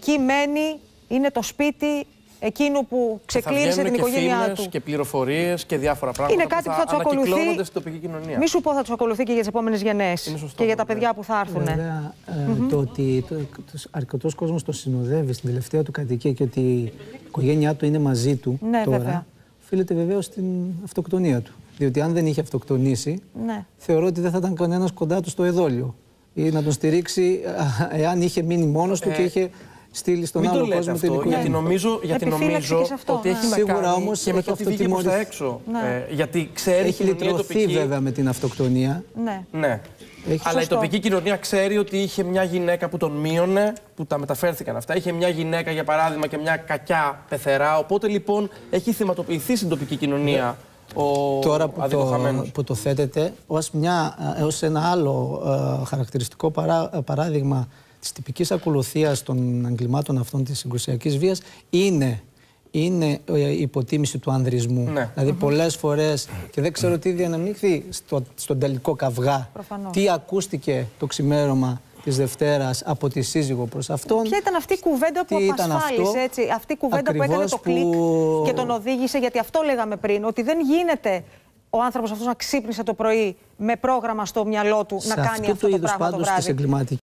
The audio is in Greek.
εκεί μένει, είναι το σπίτι εκείνου που ξεκλήρισε την οικογένειά του. Και πληροφορίες και διάφορα πράγματα είναι κάτι που θα τους ακολουθεί στην τοπική κοινωνία. Μη σου πω, θα τους ακολουθεί και για τις επόμενες γενναίες και για τα παιδιά που θα έρθουν. Βέβαια, το ότι αρκετός κόσμος το συνοδεύει στην τελευταία του κατοικία και ότι η οικογένειά του είναι μαζί του τώρα, οφείλεται βεβαίως στην αυτοκτονία του. Διότι αν δεν είχε αυτοκτονήσει, θεωρώ ότι δεν θα ήταν κανένας κοντά του στο εδόλιο ή να τον στηρίξει εάν είχε μείνει μόνος του και είχε στείλει στον άλλο κόσμο την οικογένεια. Γιατί νομίζω ότι έχει να κάνει και με το ότι βγήκε προς τα έξω. Γιατί ξέρει έχει λυτρωθεί βέβαια με την αυτοκτονία. Ναι. Αλλά η τοπική κοινωνία ξέρει ότι είχε μια γυναίκα που τον μείωνε, που τα μεταφέρθηκαν αυτά. Είχε μια γυναίκα, για παράδειγμα, και μια κακιά πεθερά. Οπότε λοιπόν έχει θυματοποιηθεί στην τοπική κοινωνία τώρα που το θέτεται ως ένα άλλο χαρακτηριστικό παράδειγμα της τυπικής ακολουθίας των εγκλημάτων αυτών της συγκρουσιακής βίας είναι η υποτίμηση του ανδρισμού. Δηλαδή πολλές φορές, και δεν ξέρω τι διανεμήχθη στον τελικό καυγά, τι ακούστηκε το ξημέρωμα της Δευτέρας από τη σύζυγο προς αυτόν. Ποια ήταν αυτή η κουβέντα που απασφάλισε, έτσι, αυτή η κουβέντα που έκανε το κλικ και τον οδήγησε, γιατί αυτό λέγαμε πριν, ότι δεν γίνεται ο άνθρωπος αυτός να ξύπνησε το πρωί με πρόγραμμα στο μυαλό του να κάνει αυτό το πράγμα το βράδυ.